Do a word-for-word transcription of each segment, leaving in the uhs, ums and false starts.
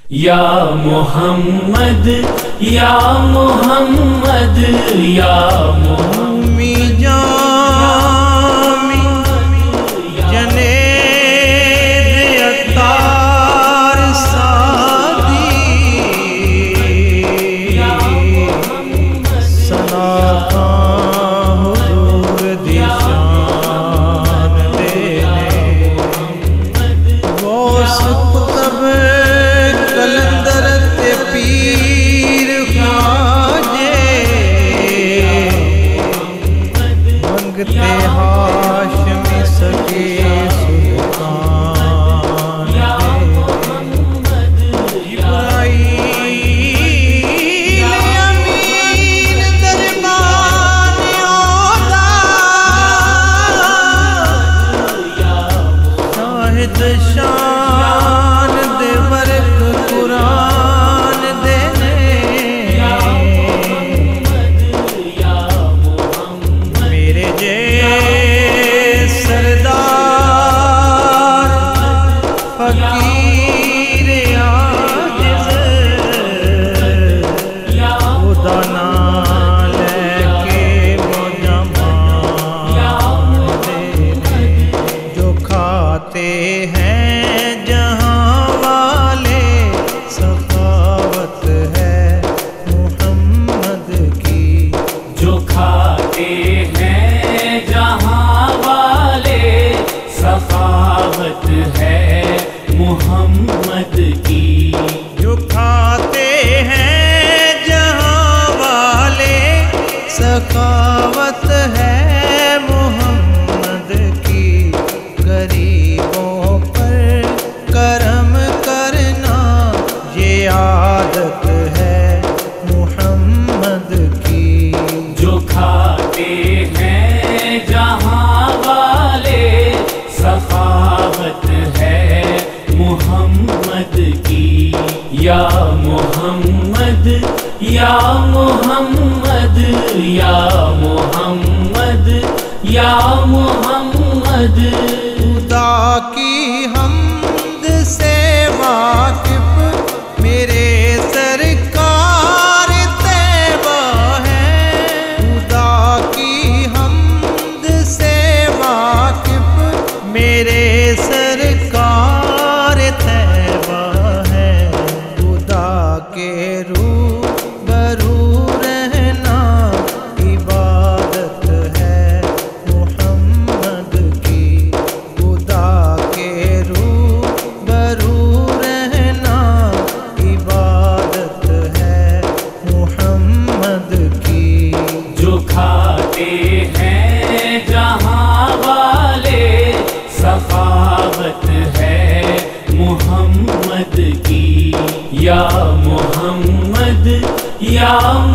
یا محمد یا محمد یا محمد جامی جنید اتار سادی سنا حضور دی شان دینے غوث قطب کلندر تے پیر خواجے منگتے ہاشمی سکے سلطان ابراہیل امین دربان اودا شاہد شان دے ورک قرآن دینے میرے جے سردار فقیر عاجز خدا نہ لے کے وہ جمال دینے جو کھاتے ہیں جہاں والے سخاوت ہے محمد کی جو کھاتے ہیں جہاں والے سخاوت ہے محمد کی جو کھاتے ہیں جہاں والے سخاوت ہے محمد کی غریبوں پر کرم کرنا یہ عادت ہے محمد کی جو کھاتے ہیں جہاں والے سخاوت ہے محمد کی یا محمد یا محمد یا محمد یا محمد خدا کی حمد سے واقف میرے سرکار طیبہ ہے خدا کی حمد سے واقف میرے سرکار طیبہ ہے خدا کے روبرو رہنا عبادت ہے محمد کی خدا کے روبرو رہنا عبادت ہے محمد کی جو کھاتے ہیں جہاں والے سخاوت ہے محمد کی یا محمد یا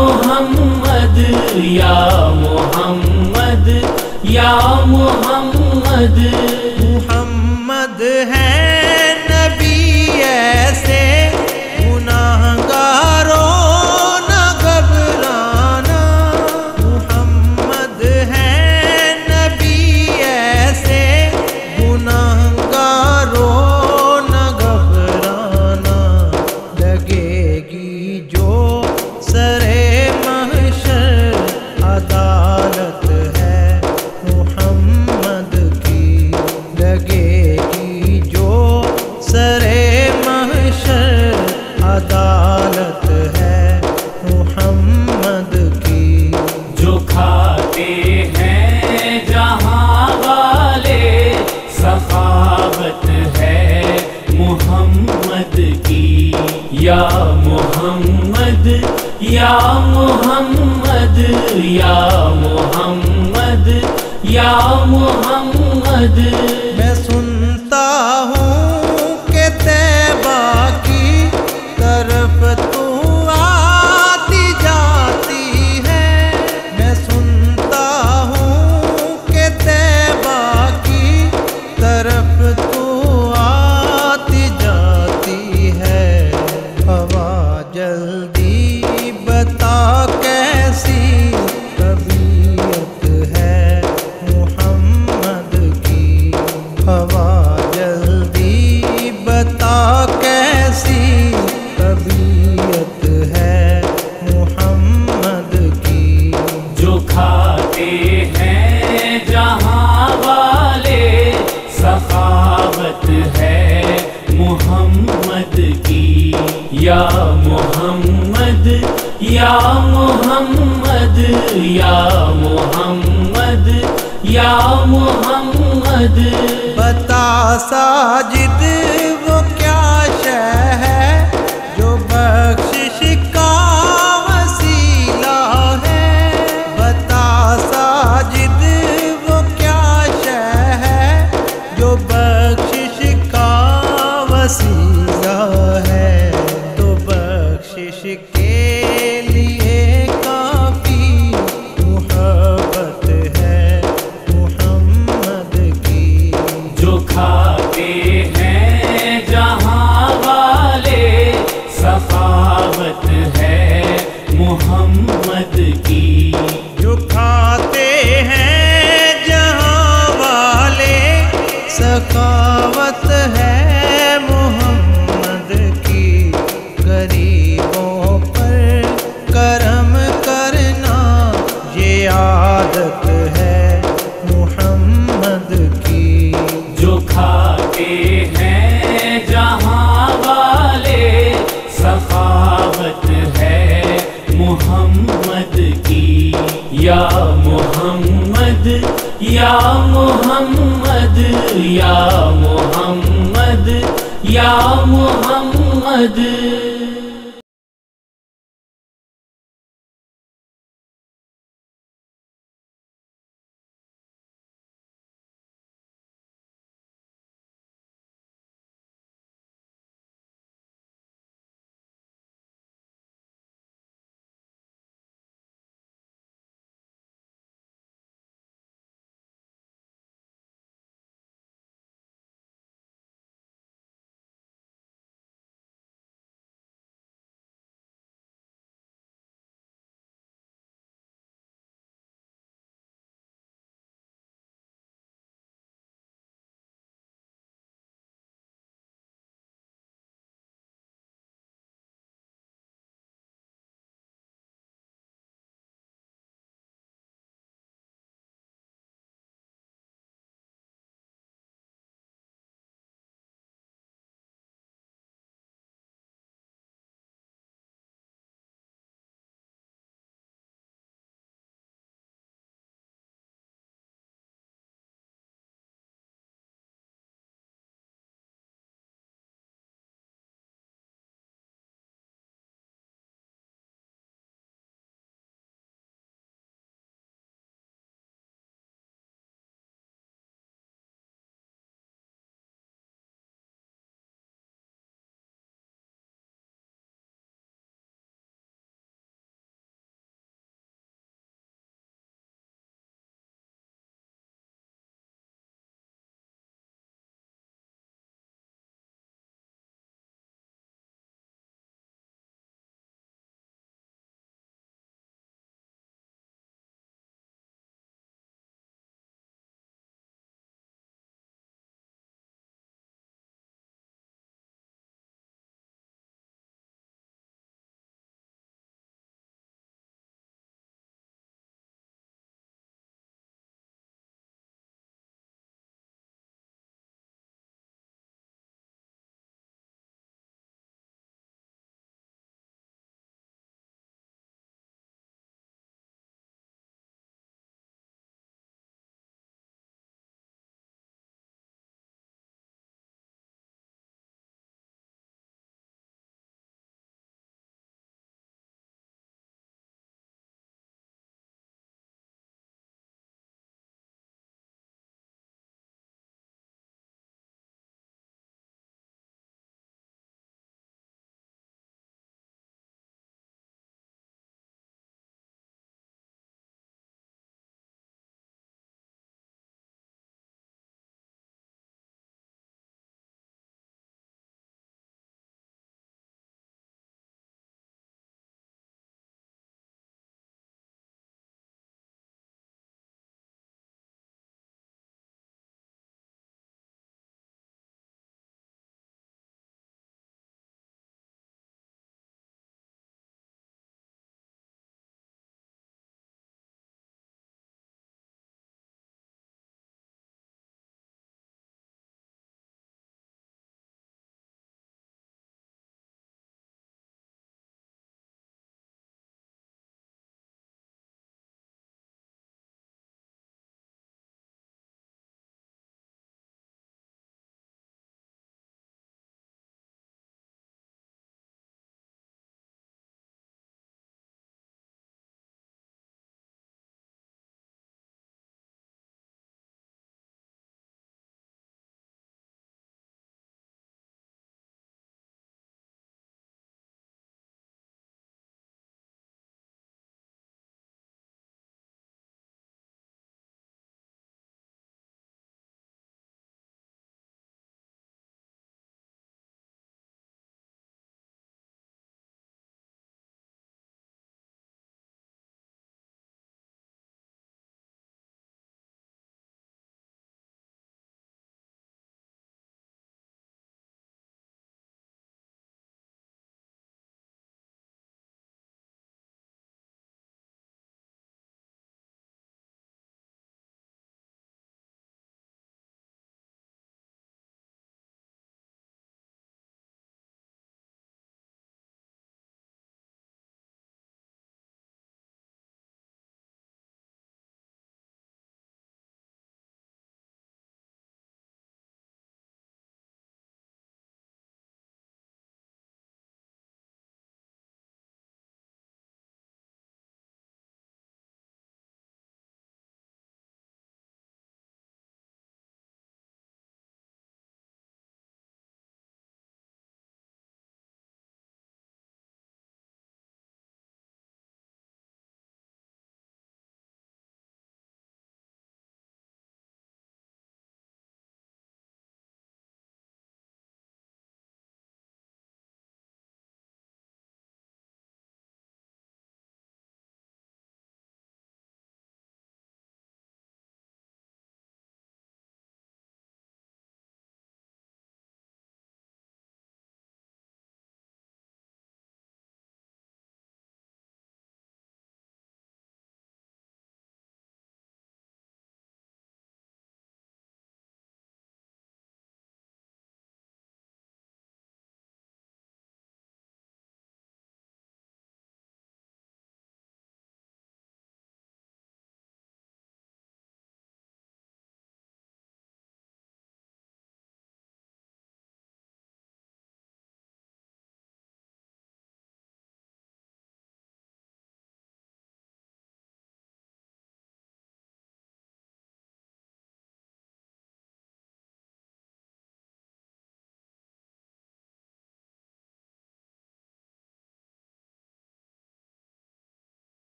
محمد یا محمد یا محمد محمد ہے نبی ایسے گناہگاروں نہ گھبرانا محمد ہے نبی ایسے گناہگاروں نہ گھبرانا لگے گی جو سرے محشر عدالت ہے محمد کی لگے گی جو سرے محشر عدالت ہے محمد کی جو کھاتے ہیں جہاں والے سخاوت ہے محمد کی یا محمد یا محمد یا محمد یا محمد میں سنتا ہوں کہ طیبہ کی طرف تو آتی جاتی ہے میں سنتا ہوں کہ طیبہ کی طرف تو آتی جاتی ہے ہوا جلدی بتا کیسی طبیعت ہے محمد کی یا محمد یا محمد یا محمد یا محمد. بتا ساجد وہ کیا شے ہے جو بخشش کا وسیلہ ہے. بتا ساجد وہ کیا شے ہے جو بخشش کا وسیلہ ہے. تو بخشش کے لیے کافی محبت ہے محمد کی. جو کھاتے ہیں جہاں والے سخاوت ہے محمد کی. جو کھاتے ہیں جہاں والے سخاوت ہے محمد کی. غریبوں پر کرم کرنا یہ عادت ہے محمد کی. جو کھاتے ہیں جہاں والے سخاوت ہے محمد کی. یا محمد یا محمد یا محمد یا محمد.